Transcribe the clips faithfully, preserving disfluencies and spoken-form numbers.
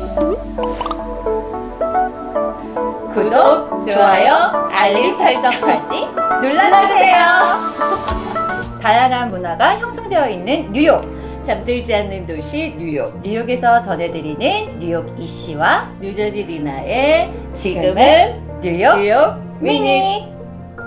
구독, 좋아요, 알림 설정까지 눌러주세요. 다양한 문화가 형성되어 있는 뉴욕, 잠들지 않는 도시 뉴욕, 뉴욕에서 전해드리는 뉴욕 이씨와 뉴저지 리나의 지금은 지금은 뉴욕, 뉴욕 미니. 미니.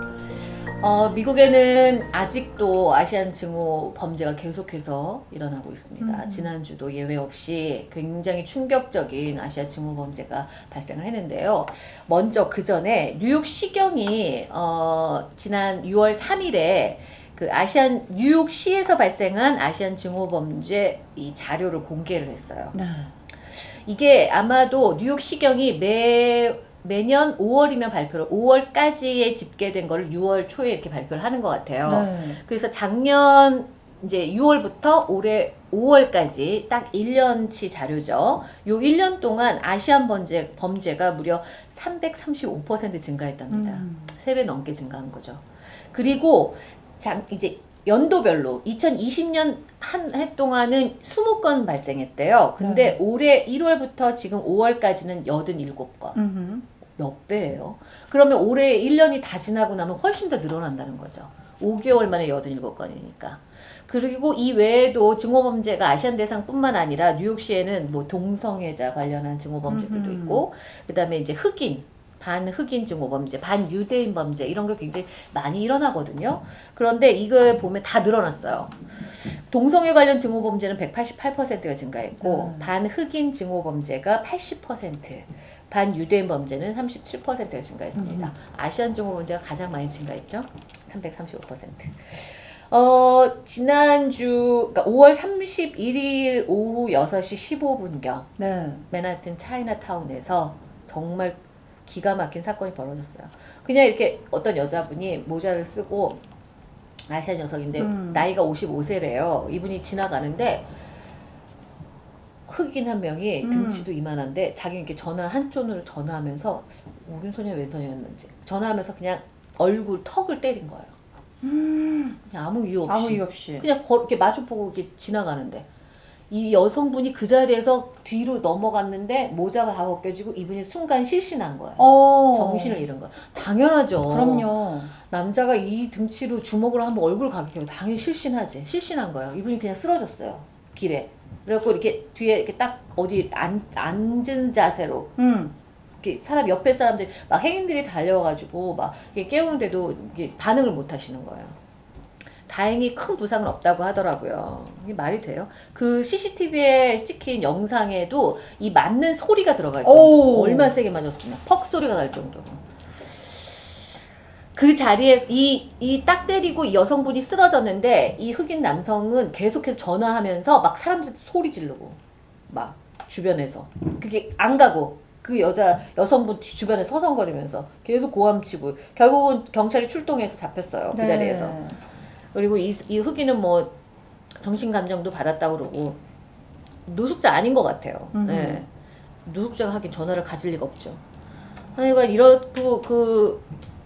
어, 미국에는 아직도 아시안 증오 범죄가 계속해서 일어나고 있습니다. 음. 지난주도 예외 없이 굉장히 충격적인 아시안 증오 범죄가 발생을 했는데요. 먼저 그 전에 뉴욕 시경이 어, 지난 유월 삼일에 그 아시안 뉴욕시에서 발생한 아시안 증오 범죄 이 자료를 공개를 했어요. 네. 이게 아마도 뉴욕 시경이 매 매년 오월이면 발표를 오월까지에 집계된 거를 유월 초에 이렇게 발표를 하는 것 같아요. 네. 그래서 작년 이제 유월부터 올해 오월까지 딱 일 년치 자료죠. 요 일 년 동안 아시안 범죄, 범죄가 무려 삼백삼십오 퍼센트 증가했답니다. 음. 세 배 넘게 증가한 거죠. 그리고 장, 이제 연도별로 이천이십 년 한 해 동안은 이십 건 발생했대요. 근데 네. 올해 일월부터 지금 오월까지는 팔십칠 건. 음흠. 몇 배예요? 그러면 올해 일 년이 다 지나고 나면 훨씬 더 늘어난다는 거죠. 오 개월 만에 팔십칠 건이니까. 그리고 이 외에도 증오범죄가 아시안 대상뿐만 아니라 뉴욕시에는 뭐 동성애자 관련한 증오범죄들도 음흠. 있고, 그 다음에 이제 흑인, 반흑인 증오범죄, 반유대인 범죄 이런 게 굉장히 많이 일어나거든요. 그런데 이걸 보면 다 늘어났어요. 동성애 관련 증오범죄는 백팔십팔 퍼센트가 증가했고, 음. 반흑인 증오범죄가 팔십 퍼센트, 반유대인 범죄는 삼십칠 퍼센트가 증가했습니다. 음. 아시안 증오범죄가 가장 많이 증가했죠. 삼백삼십오 퍼센트. 어, 지난주, 그러니까 오월 삼십일일 오후 여섯 시 십오 분경, 네. 맨하튼 차이나타운에서 정말 기가 막힌 사건이 벌어졌어요. 그냥 이렇게 어떤 여자분이 모자를 쓰고, 아시안 여성인데 음. 나이가 오십오 세래요. 이분이 지나가는데 흑인 한 명이 음. 등치도 이만한데 자기 이렇게 전화 한쪽으로 전화하면서 오른손이야 왼손이었는지 전화하면서 그냥 얼굴 턱을 때린 거예요. 음. 그냥 아무 이유 없이. 아무 이유 없이. 그냥 걸, 이렇게 마주보고 이렇게 지나가는데 이 여성분이 그 자리에서 뒤로 넘어갔는데 모자가 다 벗겨지고 이분이 순간 실신한 거예요. 어. 정신을 잃은 거예요. 당연하죠. 그럼요. 남자가 이 등치로 주먹으로 한번 얼굴 가격하면 당연히 실신하지. 실신한 거예요. 이분이 그냥 쓰러졌어요. 길에. 그래갖고 이렇게 뒤에 이렇게 딱 어디 앉, 앉은 자세로. 음. 이렇게 사람 옆에 사람들이 막 행인들이 달려와가지고 막 이렇게 깨우는데도 이게 반응을 못 하시는 거예요. 다행히 큰 부상은 없다고 하더라고요. 이게 말이 돼요? 그 씨씨티비에 찍힌 영상에도 이 맞는 소리가 들어갈 정도. 얼마나 세게 맞았으면 퍽 소리가 날 정도로. 그 자리에 이 이 딱 때리고 이 여성분이 쓰러졌는데 이 흑인 남성은 계속해서 전화하면서 막 사람들 소리 지르고 막 주변에서 그게 안 가고 그 여자 여성분 주변에 서성거리면서 계속 고함치고 결국은 경찰이 출동해서 잡혔어요. 그 네. 자리에서. 그리고 이, 이 흑인은 뭐 정신감정도 받았다고 그러고 노숙자 아닌 것 같아요. 예. 노숙자가 하긴 전화를 가질 리가 없죠. 그러니까 이렇고 그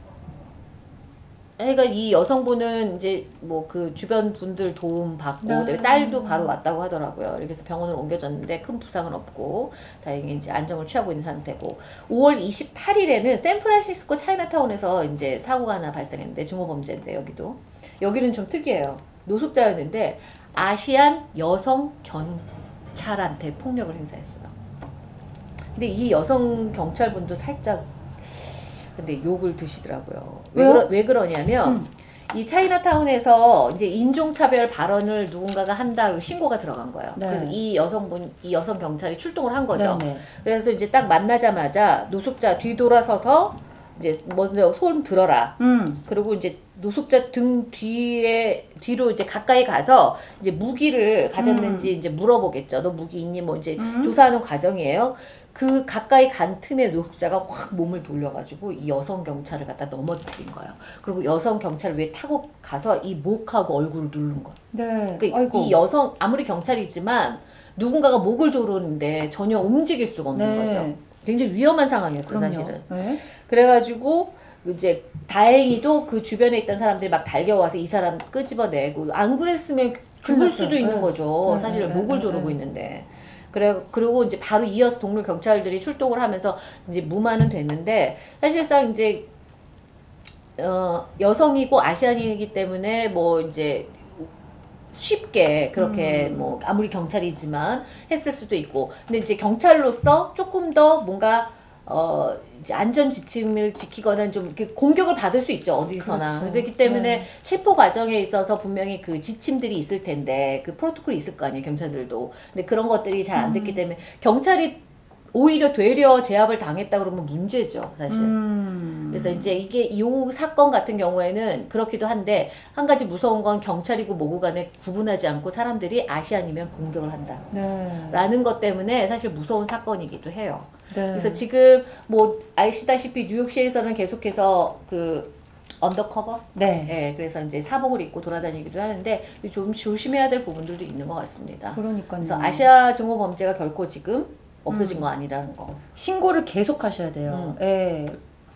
그러니까 이 여성분은 이제 뭐 그 주변 분들 도움 받고 네. 그다음에 딸도 바로 왔다고 하더라고요. 이렇게 해서 병원으로 옮겨졌는데 큰 부상은 없고 다행히 이제 안정을 취하고 있는 상태고 오월 이십팔일에는 샌프란시스코 차이나타운에서 이제 사고가 하나 발생했는데 증오범죄인데 여기도 여기는 좀 특이해요. 노숙자였는데 아시안 여성 경찰한테 폭력을 행사했어요. 근데 이 여성 경찰분도 살짝 근데 욕을 드시더라고요. 왜, 왜요? 그러, 왜 그러냐면 음. 이 차이나타운에서 이제 인종차별 발언을 누군가가 한다 신고가 들어간 거예요. 네. 그래서 이 여성분, 이 여성 경찰이 출동을 한 거죠. 네네. 그래서 이제 딱 만나자마자 노숙자 뒤돌아서서 이제 먼저 손 들어라. 음. 그리고 이제 노숙자 등 뒤에 뒤로 이제 가까이 가서 이제 무기를 가졌는지 음. 이제 물어보겠죠. 너 무기 있니? 뭐 이제 음. 조사하는 과정이에요. 그 가까이 간 틈에 노숙자가 확 몸을 돌려가지고 이 여성 경찰을 갖다 넘어뜨린 거예요. 그리고 여성 경찰을 위에 타고 가서 이 목하고 얼굴을 누른 거예요. 네. 그러니까 아이고. 이 여성 아무리 경찰이지만 누군가가 목을 조르는데 전혀 움직일 수가 없는 네. 거죠. 굉장히 위험한 상황이었어요, 그럼요. 사실은. 네. 그래가지고 이제 다행히도 그 주변에 있던 사람들이 막 달려와서 이 사람 끄집어내고 안 그랬으면 죽을 수도 네. 있는 거죠. 네. 사실 네. 목을 네. 조르고 네. 있는데. 그래 그리고 이제 바로 이어서 동료 경찰들이 출동을 하면서 이제 무마는 됐는데 사실상 이제 어, 여성이고 아시안이기 때문에 뭐 이제 쉽게 그렇게 음. 뭐 아무리 경찰이지만 했을 수도 있고 근데 이제 경찰로서 조금 더 뭔가 어 이제 안전 지침을 지키거나 좀 이렇게 공격을 받을 수 있죠 어디서나 그렇죠. 그렇기 때문에 네. 체포 과정에 있어서 분명히 그 지침들이 있을 텐데 그 프로토콜이 있을 거 아니에요 경찰들도 근데 그런 것들이 잘 안 됐기 음. 때문에 경찰이 오히려 되려 제압을 당했다 그러면 문제죠 사실. 음. 그래서 이제 이게 이 사건 같은 경우에는 그렇기도 한데 한 가지 무서운 건 경찰이고 뭐고 간에 구분하지 않고 사람들이 아시안이면 공격을 한다. 네. 라는 것 때문에 사실 무서운 사건이기도 해요. 네. 그래서 지금 뭐 아시다시피 뉴욕시에서는 계속해서 그 언더커버? 네. 네. 그래서 이제 사복을 입고 돌아다니기도 하는데 좀 조심해야 될 부분들도 있는 것 같습니다. 그러니까요. 그래서 아시아 증오 범죄가 결코 지금 없어진 음. 거 아니라는 거. 신고를 계속 하셔야 돼요. 음. 예.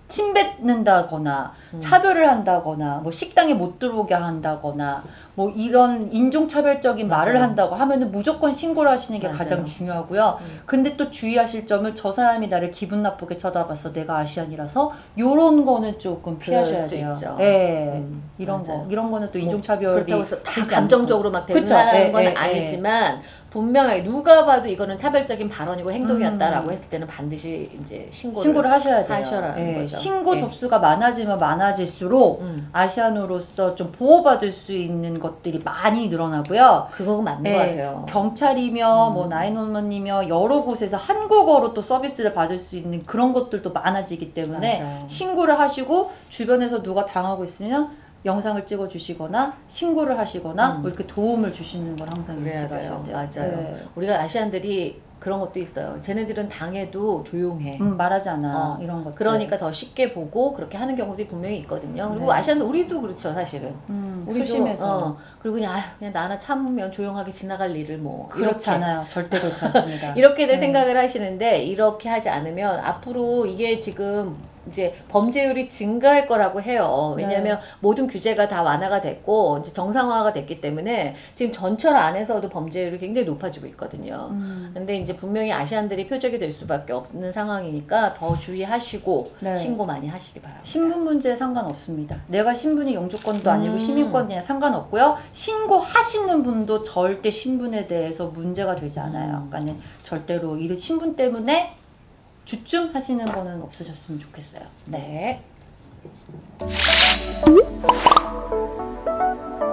침뱉는다거나 음. 차별을 한다거나 뭐 식당에 못 들어오게 한다거나 뭐 이런 인종차별적인 맞아요. 말을 한다고 하면은 무조건 신고를 하시는 게 맞아요. 가장 중요하고요. 음. 근데 또 주의하실 점은 저 사람이 나를 기분 나쁘게 쳐다봐서 내가 아시안이라서 요런 거는 조금 피하셔야 그럴 수 돼요. 있죠. 예. 음, 이런 맞아요. 거 이런 거는 또 뭐 인종차별이 그렇다고 해서 다 되지 감정적으로 막 그쵸? 대응하는 예, 건 예, 예. 아니지만 분명하게 누가 봐도 이거는 차별적인 발언이고 행동이었다라고 음. 했을 때는 반드시 이제 신고를, 신고를 하셔야 돼요. 하셔라는 예. 거죠. 신고 예. 접수가 많아지면 많아질수록 음, 아시안으로서 좀 보호받을 수 있는 것들이 많이 늘어나고요. 그거 맞는 네, 것 같아요. 경찰이며 음. 뭐 나인원원이며 여러 곳에서 한국어로 또 서비스를 받을 수 있는 그런 것들도 많아지기 때문에 맞아요. 신고를 하시고 주변에서 누가 당하고 있으면 영상을 찍어 주시거나 신고를 하시거나 음. 뭐 이렇게 도움을 주시는 걸 항상 그래야 유지하셔야 돼요. 돼요. 맞아요. 네. 우리가 아시안들이 그런 것도 있어요. 쟤네들은 당해도 조용해. 음, 말하지 않아. 어, 이런 것. 그러니까 더 쉽게 보고 그렇게 하는 경우들이 분명히 있거든요. 그리고 네. 아시안은 우리도 그렇죠, 사실은. 음, 우리도 소심해서. 어, 그리고 그냥 아, 그냥 나 하나 참으면 조용하게 지나갈 일을 뭐 그렇지 이렇게. 않아요. 절대 그렇지 않습니다. 이렇게들 네. 생각을 하시는데 이렇게 하지 않으면 앞으로 이게 지금 이제 범죄율이 증가할 거라고 해요. 왜냐하면 네. 모든 규제가 다 완화가 됐고 이제 정상화가 됐기 때문에 지금 전철 안에서도 범죄율이 굉장히 높아지고 있거든요. 음. 근데 이제 분명히 아시안들이 표적이 될 수밖에 없는 상황이니까 더 주의하시고 네. 신고 많이 하시기 바랍니다. 신분 문제에 상관없습니다. 내가 신분이 영주권도 아니고 음. 시민권이랑 상관없고요. 신고하시는 분도 절대 신분에 대해서 문제가 되지 않아요. 음. 그러니까 절대로 이 신분 때문에 주춤 하시는 거는 없으셨으면 좋겠어요. 네.